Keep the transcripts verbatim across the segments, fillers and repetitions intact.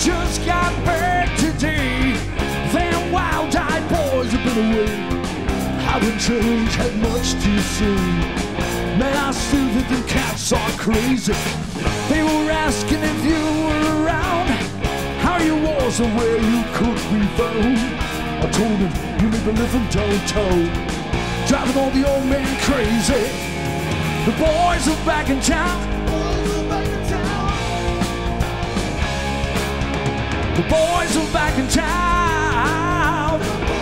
just got back today. Them wild-eyed boys have been away. Haven't changed, had much to say. Man, I still think them cats are crazy. They were asking if you were around, how you was and where you could be found. I told them you may be living downtown, driving all the old men crazy. The boys are back in town. The boys are back in town.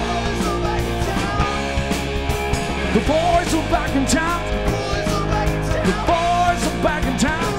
The boys are back in town. The boys are back in town.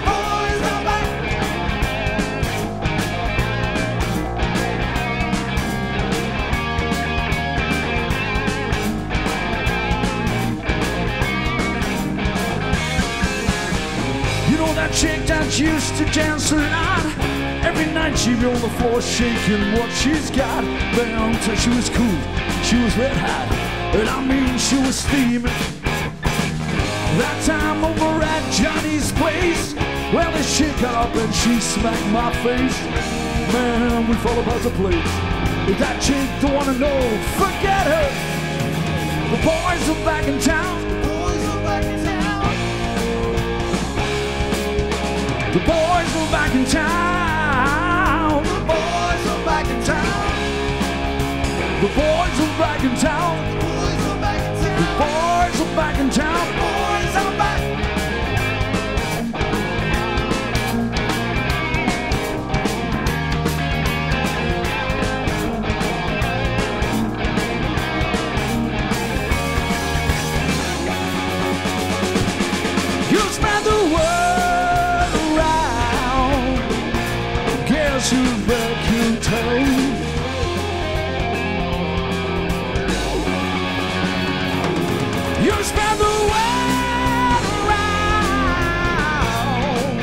You know that chick that used to dance around? Every night she'd be on the floor shaking what she's got. Bam, till she was cool, she was red hot, and I mean she was steaming. That time over at Johnny's place, well, this chick got up and she smacked my face. Man, we fall apart the place. If that chick don't wanna know, forget her. The boys are back in town. The boys are back in town. The boys are back in town. The boys are back in town. The boys are back in town. The boys are back in town. The boys are back. You spread the word around. Guess who's back in town? You spread the word around.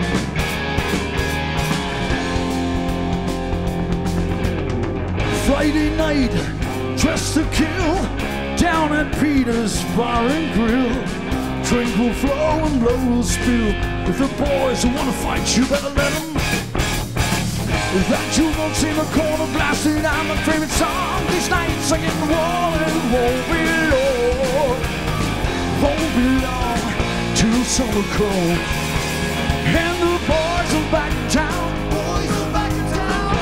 Friday night, dressed to kill, down at Peter's Bar and Grill. Drink will flow and blood will spill. If the boys who wanna fight, you better let them. If that you won't see the corner blasted, I'm my favorite song. These nights I get the wall and it won't be long. Won't be long till summer comes. And the boys are back in town. Boys are back in town.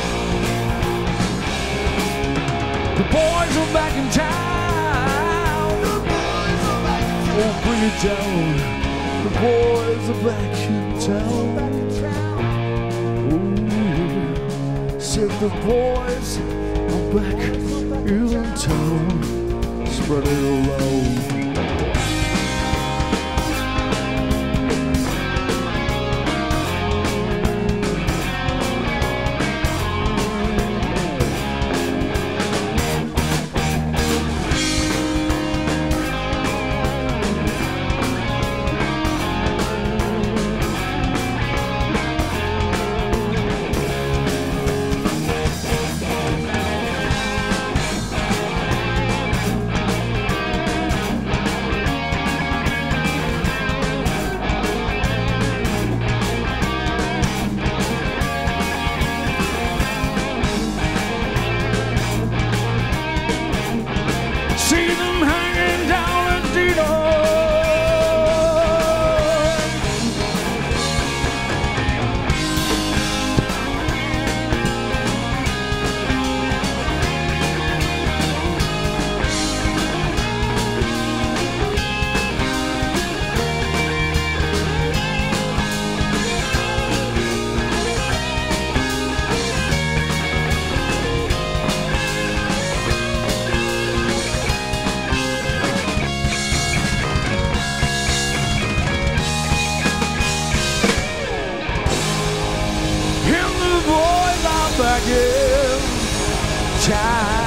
The boys are back in town. The boys are back in town. Oh, bring it down. The boys are back in town. Said the boys are back in town. Spread it around. See them hanging down at Dino. Back in time.